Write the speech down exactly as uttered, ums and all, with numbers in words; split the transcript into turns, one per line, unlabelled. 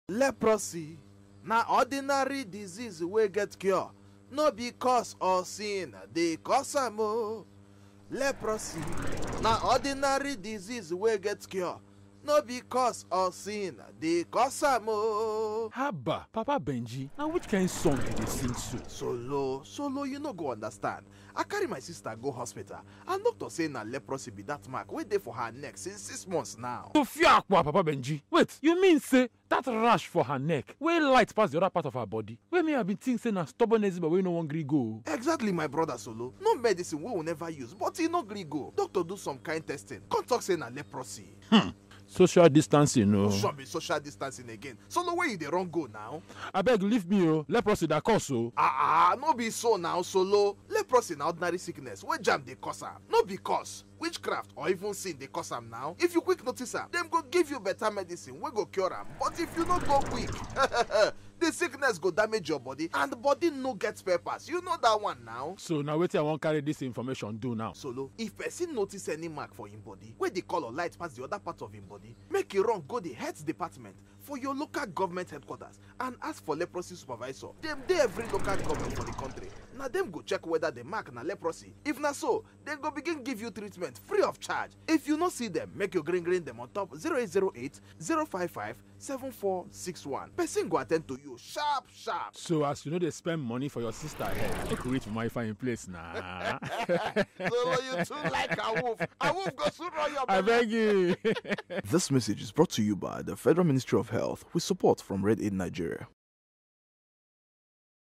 Leprosy na ordinary disease wey get cure, no be cause or sin dey cause am o. Leprosy na ordinary disease wey get cure, no be cause or sin dey cause am o.
Haba, Papa Benji, na which kind song you dey sing so?
Solo, solo, you no go understand. I carry my sister go hospital and doctor say na leprosy be that mark wey dey for her neck since six months now.
To fear akwa, Papa Benji. Wait, you mean say that rash for her neck wey light pass the other part of her body? Wey me I been think say na stubborn eczema wey no wan gree go?
Exactly, my brother Solo. No medicine wey we never use, but e no gree go. Doctor do some kind testing, come talk say na leprosy.
Hmm. Social distancing, no.
Should be social distancing again. Solo, where you dey run go now?
Abeg leave me o. Leprosy da cause o.
Ah ah, no be so now, Solo. Leprosy na ordinary sickness wey jam dey cause am. No be cause witchcraft or even sin dey cause am now. If you quick notice am, dem go give you better medicine wey go cure am. But if you no go quick, the sickness go damage your body and the body no get spare parts. You know that one now.
So now wetin I wan carry this information do now?
Solo, if person notice any mark for him body wey the color light pass the other part of him body, make e run go the health department for your local government headquarters and ask for leprosy supervisor. Dem dey every local government for the country. Na dem go check whether the mark na leprosy. If na so, dem go begin give you treatment free of charge. If you no see them, make you green green them on top zero eight zero eight, zero five five, seven four six one. Person go attend to you sharp sharp.
So as you know they spend money for your sister head, make you reach for my fine place now.
Solo, you too like a wolf. A wolf go soon run your
I
belly.
beg you.
This message is brought to you by the Federal Ministry of Health with support from Red Aid Nigeria.